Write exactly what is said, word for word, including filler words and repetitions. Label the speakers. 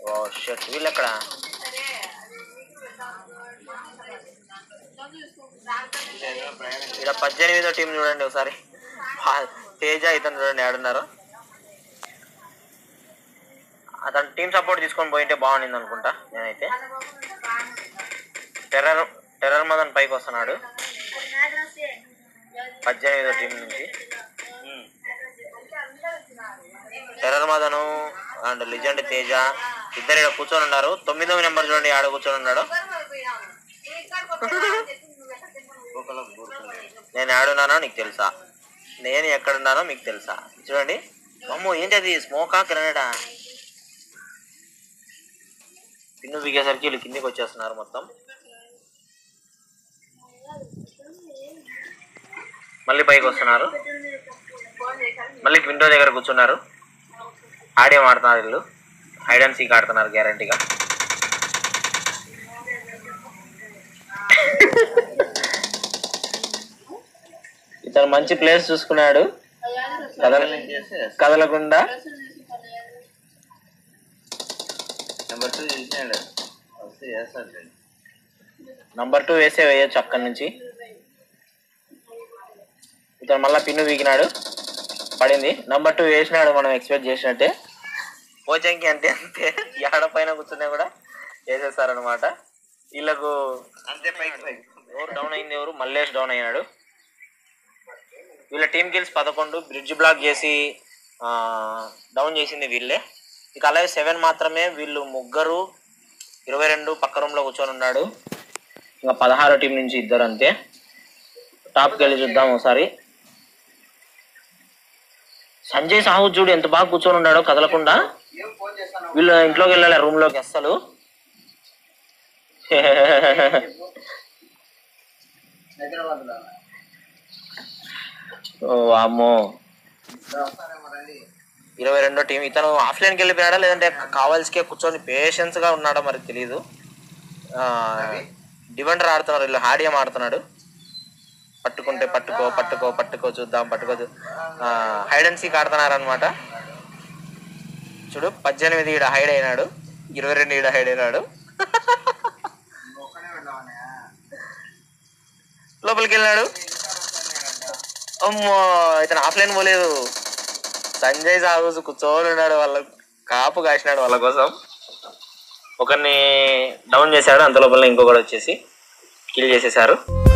Speaker 1: ఓ shut, వీళ్ళు ఎక్కడ? ఇక్కడ పద్దెనిమిదో టీం చూడండి ఒకసారి. తేజ ఇతను చూడండి ఆడున్నారు. అతను టీం సపోర్ట్ తీసుకొని పోయింటే బాగుండింది అనుకుంటా నేనైతే. టెర్రర్ టెర్రర్ మదన్ పైకి వస్తున్నాడు పద్దెనిమిదో టీం నుంచి. టెర్రర్ మదను అండ్ లిజెండ్ తేజ ఇద్దరు ఇక్కడ కూర్చొని ఉన్నారు. తొమ్మిదవ నెంబర్ చూడండి ఆడ కూర్చొని ఉన్నాడు. నేను ఆడున్నానో నీకు తెలుసా, నేను ఎక్కడున్నానో మీకు తెలుసా? చూడండి. అమ్మో ఏంటి అది, స్మోకా గ్రెనేడా? పిన్ను బిగేసరికి వీళ్ళు కిందికి వచ్చేస్తున్నారు మొత్తం. మళ్ళీ పైకి వస్తున్నారు, మళ్ళీ విండో దగ్గర కూర్చున్నారు. ఆడేం ఆడుతున్నారు వీళ్ళు, హైడ్ అండ్ సీక్ ఆడుతున్నారు గ్యారంటీగా. ఇతను మంచి ప్లేస్ చూసుకున్నాడు, కదల కదలకుండా. నంబర్ టూ వేసే వేయచ్చు అక్కడి నుంచి. ఇతను మళ్ళీ పిన్ను వీకినాడు, పడింది. నంబర్ టూ వేసినాడు మనం ఎక్స్పెక్ట్ చేసినట్టే. కోచంకి అంతే అంతే, ఆడ పైన కూర్చున్నా కూడా వేసేస్తారనమాట వీళ్ళకు. అంతే పైకి పైకి. ఎవరు డౌన్ అయింది, ఎవరు మల్లేష్ డౌన్ అయ్యాడు. వీళ్ళ టీమ్ కిల్స్ పదకొండు, బ్రిడ్జ్ బ్లాక్ చేసి డౌన్ చేసింది వీళ్ళే. ఇక అలాగే సెవెన్ మాత్రమే, వీళ్ళు ముగ్గురు ఇరవై రెండు పక్క రూమ్లో కూర్చొని ఉన్నాడు. ఇంకా పదహారో టీం నుంచి ఇద్దరు అంతే. టాప్కి వెళ్ళి చూద్దాం ఒకసారి. సంజయ్ సాహు చూడు ఎంత బాగా కూర్చొని ఉన్నాడో కదలకుండా. వీళ్ళు ఇంట్లోకి వెళ్ళాలి, రూమ్లోకి అస్సలు. ఓ అమ్మో, ఇరవై రెండో టీం. ఇతను ఆఫ్లైన్కి వెళ్ళిపోయాడా లేదంటే కావాల్సికే కూర్చొని పేషెన్స్ గా ఉన్నాడో మరి తెలీదు. డివెండర్ ఆడుతున్నారు వీళ్ళు, హాడియం ఆడుతున్నాడు. పట్టుకుంటే పట్టుకో పట్టుకో పట్టుకో చూద్దాం పట్టుకో. హైడ్ అండ్ సీక్ ఆడుతున్నారు అనమాట. చూడు, పద్దెనిమిది ఈడ హైడ్ అయినాడు, ఇరవై రెండు ఈడ హైడ్ అయినాడు. లోపలికి వెళ్ళాడు. అమ్మో, ఇతను ఆఫ్లైన్ పోలేదు. సంజయ్ సాహు కూర్చొని ఉన్నాడు, వాళ్ళ కాపు కాసినాడు వాళ్ళ కోసం. ఒకరిని డౌన్ చేశాడు, అంత లోపల ఇంకొకటి వచ్చేసి కిల్ చేసేశారు.